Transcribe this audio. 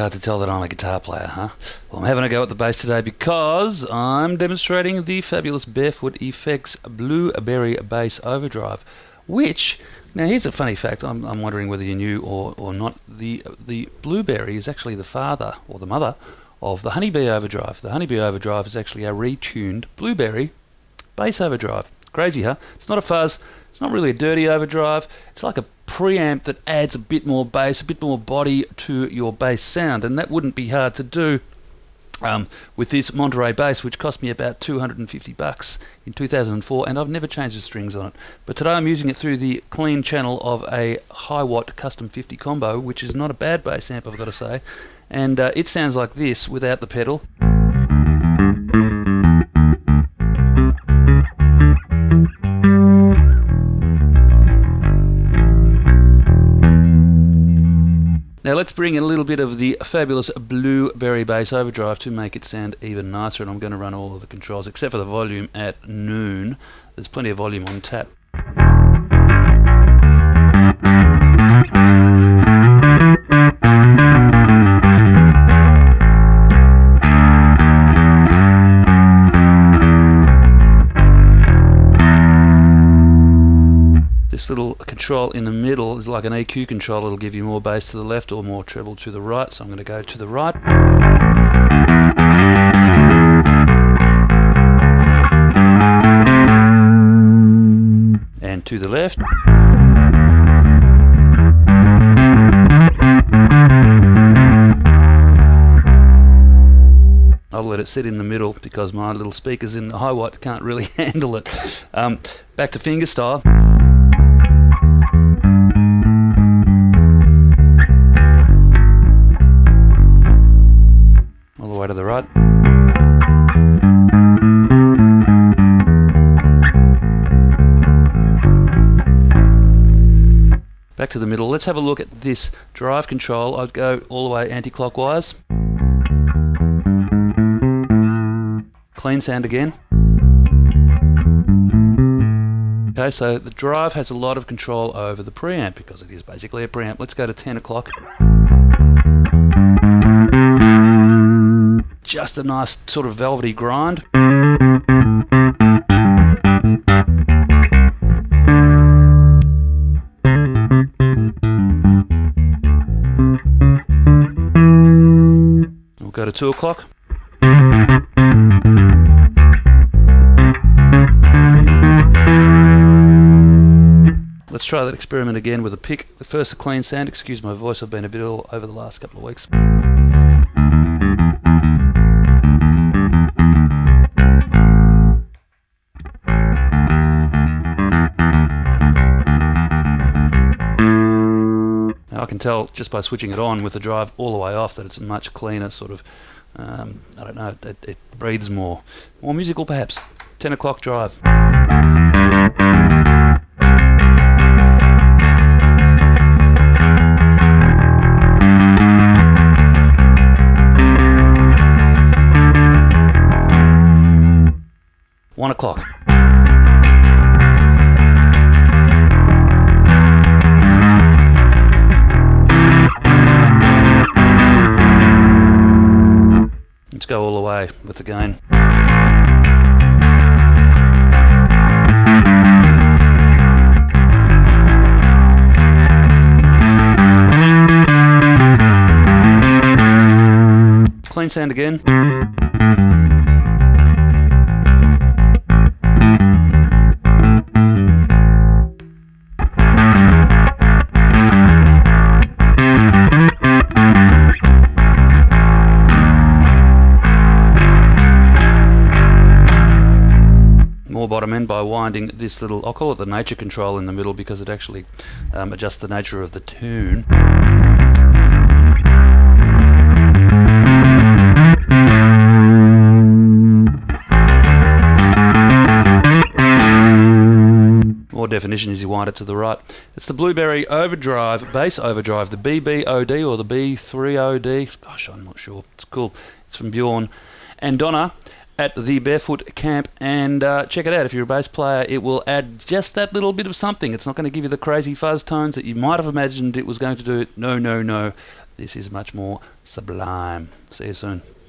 hard to tell that I'm a guitar player, huh? Well, I'm having a go at the bass today because I'm demonstrating the fabulous BearFoot Effects BlueBerry Bass Overdrive, which, now here's a funny fact, I'm wondering whether you knew or not, the BlueBerry is actually the father, or the mother, of the Honey Bee Overdrive. The Honey Bee Overdrive is actually a retuned BlueBerry bass overdrive. Crazy, huh? It's not a fuzz, it's not really a dirty overdrive, it's like a preamp that adds a bit more bass, a bit more body to your bass sound, and that wouldn't be hard to do with this Monterey bass, which cost me about $250 in 2004, and I've never changed the strings on it. But today I'm using it through the clean channel of a HIWATT Custom 50 combo, which is not a bad bass amp, I've got to say, and it sounds like this without the pedal. Now let's bring in a little bit of the fabulous BlueBerry bass overdrive to make it sound even nicer, and I'm going to run all of the controls except for the volume at noon. There's plenty of volume on tap. This little control in the middle is like an EQ control. It'll give you more bass to the left or more treble to the right, so I'm going to go to the right. And to the left. I'll let it sit in the middle because my little speakers in the HIWATT can't really handle it. Back to fingerstyle. All the way to the right. Back to the middle. Let's have a look at this drive control. I'd go all the way anti-clockwise. Clean sound again. Okay, so the drive has a lot of control over the preamp because it is basically a preamp. Let's go to 10 o'clock. Just a nice sort of velvety grind. We'll go to 2 o'clock. Let's try that experiment again with a pick. First a clean sound. Excuse my voice, I've been a bit ill over the last couple of weeks. Now I can tell just by switching it on with the drive all the way off that it's a much cleaner sort of, I don't know, it breathes more. More musical perhaps. 10 o'clock drive. One o'clock. Let's go all the way with the gain. Clean sound again. More bottom end by winding this little, I'll call it the nature control in the middle because it actually adjusts the nature of the tune. More definition as you wind it to the right. It's the BlueBerry Overdrive, Bass Overdrive, the BBOD or the B30D. Gosh, I'm not sure. It's cool. It's from Bjorn and Donna at the BearFoot camp, and check it out. If you're a bass player, it will add just that little bit of something. It's not going to give you the crazy fuzz tones that you might have imagined it was going to do. No, no, no. This is much more sublime. See you soon.